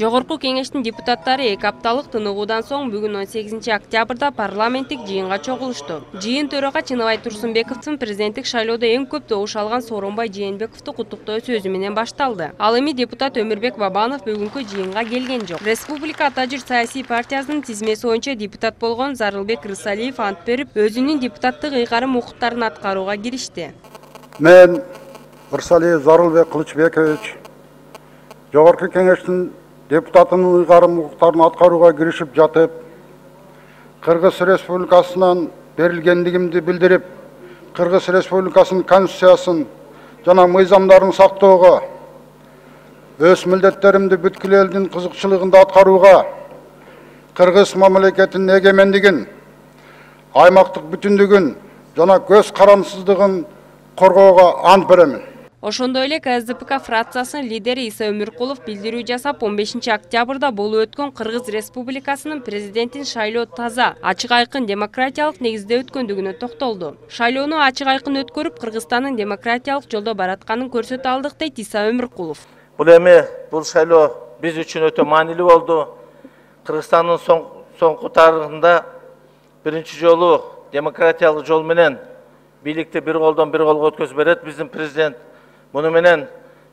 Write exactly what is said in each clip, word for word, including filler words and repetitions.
Жогорку кеңештин депутаттары эки апталык тыныгуудан соң бүгүн он сегизинчи октябрда парламенттик жыйынга чогулушту. Жыйын төрага Чыныбай Турсунбековдун президенттик шайлоодо эң көп добуш алган Сооронбай Жээнбековду куттуктоо сөзү менен башталды. Ал эми депутат Өмүрбек Бабанов бүгүнкү жыйынга келген жок. Республика Ата Жүр саясий партиясынын тизмеси боюнча депутат болгон Зарылбек Рысалиев ант берип, өзүнүн депутаттык ыйгарым укуктарын аткарууга киришти. Мен Рысалиев Зарылбек Кылычбекович Жогорку кеңештин депутатының ыйгарым укуктарын аткарууга киришип жатып, Кыргыз Республикасынан берилгендигимди билдирип, Кыргыз Республикасынын конституциясын жана мыйзамдарын сактоого, өз милдеттеримди бүткүл элдин кызыкчылыгында аткарууга, Кыргыз мамлекетинин эгемендигин, аймактык бүтүндүгүн жана көз карандысыздыгын коргоого ант беремин. Ошондой эле К С Д П К фракциясынын лидери Иса Өмүркулов билдирүү жасап, он бешинчи октябрда болуп өткөн Кыргыз Республикасынын президентин шайлоо таза, ачык айкын демократиялык негизде өткөндүгүнө токтолду. Шайлоону ачык айкын өткөрүп, Кыргызстандын демократиялык жолдо баратканын көрсөтө алдык дейт Иса Өмүркулов. Бул эми бул шайлоо биз үчүн өтө маанилүү болду. Кыргызстандын соңку тарыхында биринчи жолу демократиялык жол менен бийликти бир колдон бир колго өткөзүп берет биздин президент. Муну менен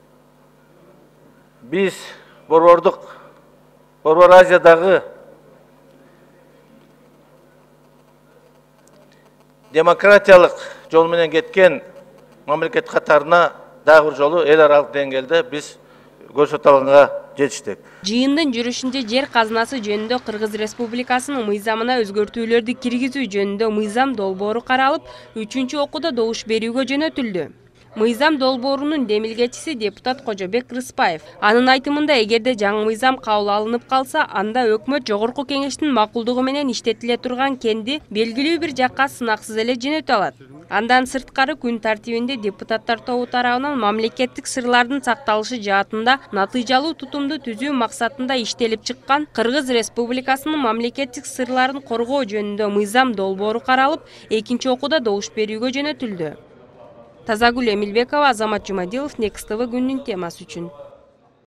биз Борбордук Борбор Азиядагы демократиялык жол менен кеткен мамлекет катарына дагы бир жолу эл аралык деңгээлде биз көрсөтө алганга жетиштик. Жыйындын жүрүшүндө жер казынасы жөнүндө Кыргыз Республикасынын мыйзамына өзгөртүүлөрдү киргизүү жөнүндө мыйзам долбоору каралып, үчүнчү окууда добуш берүүгө жөнөтүлдү. Мыйзам долбоорунун демилгечиси депутат Кожобек Рыспаев. Анын айтымында, эгерде жаңы мыйзам кабыл алынып калса, анда өкмөт Жогорку кеңештин макулдугу менен иштетиле турган кенди белгилүү бир жакка сынаксыз эле жөнөтө алат. Андан сырткары күн тартибинде депутаттар тобу тарабынан мамлекеттик сырлардын сакталышы жаатында натыйжалуу тутумду түзүү максатында иштелип чыккан Кыргыз Республикасынын мамлекеттик сырларын коргоо жөнүндө мыйзам долбоору каралып, экинчи окууда добуш берүүгө жөнөтүлдү. Тазагүл Эмилбекова, Азамат Жумадилов, Некс Т В күндүн темасы үчүн.